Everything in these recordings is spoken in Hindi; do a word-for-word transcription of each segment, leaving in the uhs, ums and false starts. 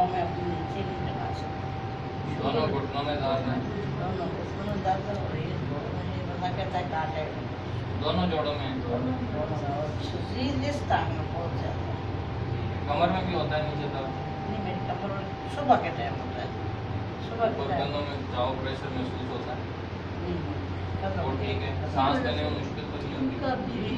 पाँव में अपनी नीचे नहीं लगा सकती। दोनों घुटनों में दर्द है? दोनों घुटनों में दर्द हो रही है, ये बंदा कहता है काटे। दोनों जोड़ों में? दोनों जोड़ों में और सीरियस टांग में बहुत ज़्यादा। कमर में भी होता है नीचे दर्द? नहीं, मेरी कमर में सुबह के टाइम होता है, सुबह के टाइम। कंधों में जाओ प्रेशर महसूस होता है? नहीं, वो ठीक है, सांस लेने में मुश्किल तो नहीं होती?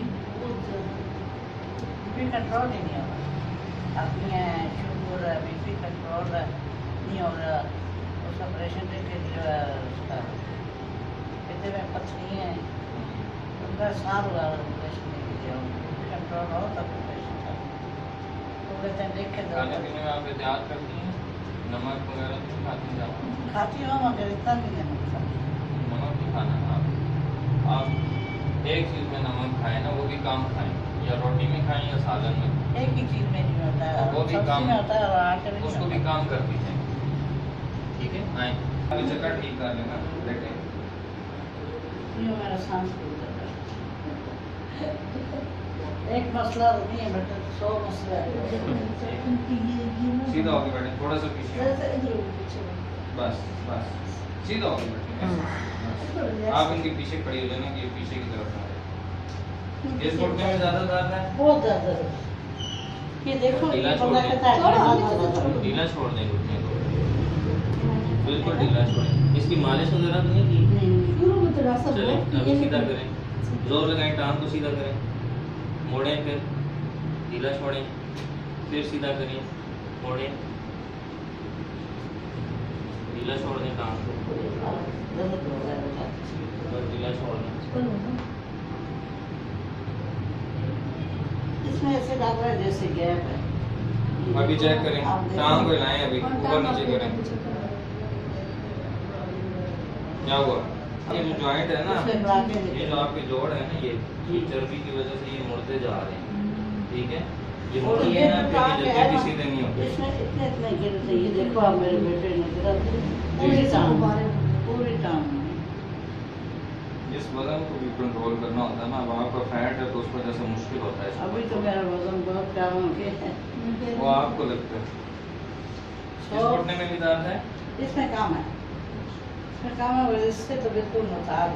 बीपी कंट्रोल ही नहीं हो रहा, अपनी शुगर है, बीपी कंट्रोल नहीं हो रहा। उसका ऑपरेशन देखे जो है उसका कहते में पथरी है, उनका साल हुआ ऑपरेशन नहीं किया, बीपी कंट्रोल हो तब ऑपरेशन था। तो कहते हैं देख के खाने पीने में आप एहतियात करती हैं? नमक वगैरह नहीं खाती हैं? खाती हूँ मगर इतना नहीं है नुकसान। नमक नहीं खाना है आप आप एक चीज़ में नमक खाएं ना, वो भी कम खाएं, या रोटी में खाएं या सालन में। एक ही चीज़ में नहीं होता है, वो भी काम में होता है और आटे में उसको भी काम करती है। ठीक है, आए अभी जगह ठीक कर लेना, लेटे। ये मेरा सांस फूल जाता है। एक मसला नहीं है बेटा, सौ मसला है। सीधा होके बैठे, थोड़ा सा पीछे, बस बस सीधा होके बैठे। आप इनके पीछे खड़ी हो जाना कि ये पीछे की तरफ आ रहे। इस घुटने में ज्यादा दर्द है? बहुत दर्द है। ये देखो ढीला ये छोड़ बंदा दें, कहता है ढीला छोड़ दें घुटने को, बिल्कुल ढीला छोड़ें। इसकी मालिश वगैरह तो नहीं की? चलें अभी सीधा करें, जोर लगाएं, टांग को सीधा करें, मोड़ें, फिर ढीला छोड़ें, फिर सीधा करें, मोड़ें, ढीला छोड़ दें टांग को, ढीला छोड़ दें। इसमें ऐसे लग रहा है जैसे गैप है। अभी चेक करें, टांग को हिलाएं, अभी ऊपर नीचे करें। क्या हुआ? ये जो जॉइंट है ना, ये जो आपके जोड़ है ना, ये ये चर्बी की वजह से ये मुड़ते जा रहे हैं। ठीक है, ये मुड़ी है ना, फिर ये जल्दी सीधे नहीं होते। इसमें इतने इतने गिरते, ये देखो आप मेरे बेटे ने गिरा पूरी टांग, पूरी टांग। इस वजन को भी कंट्रोल करना होता है ना, अब आपका फैट है तो उस वजह से मुश्किल होता है। अभी तो मेरा वजन बहुत कम हो गया है। वो आपको लगता है? इस घुटने में भी दर्द है? इसमें काम है, इसमें काम है, इससे तो बिल्कुल उतार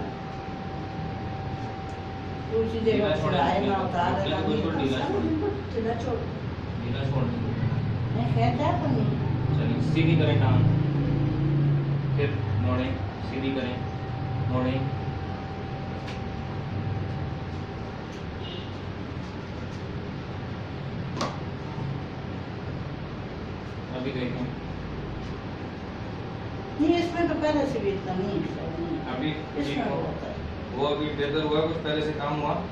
दूसरी जगह छुड़ाए ना उतार देना। बिल्कुल ढीला छोड़, ढीला छोड़, ढीला छोड़। नहीं खैर क्या करनी। चलिए सीधी करें टांग, फिर मोड़ें, सीधी करें, मोड़ें, अभी देखें। नहीं इसमें तो पहले से भी इतना नहीं है। अभी इसमें होता है वो अभी बेहतर हुआ, कुछ पहले से काम हुआ?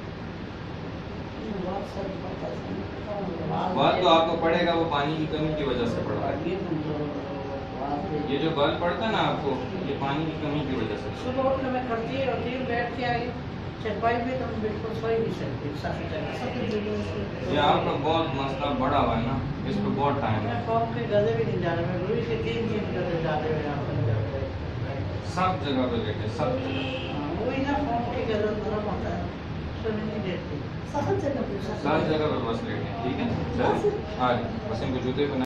बात तो आपको पड़ेगा, वो पानी की कमी की वजह से पड़ा है। ये जो बल पड़ता है ना आपको, ये पानी की कमी की वजह से। सुबह उठ के मैं करती होती हूँ, बैठ के आई चरपाई पे तो मैं बिल्कुल सो ही नहीं सकती। ये आपका बहुत मसला बड़ा हुआ है ना, इस पर बहुत टाइम है। मैं फॉर्म के गधे भी नहीं डाले, मैं रुई के तीन तीन गधे डाले हुए हैं सब जगह पे लेटे, सब जगह। वही ना फॉर्म के गधे नरम होता है, सुन नहीं देती। सब जगह पे सब जगह पे बस लेटे। ठीक है, चलिए आ जाए, बस इनको जूते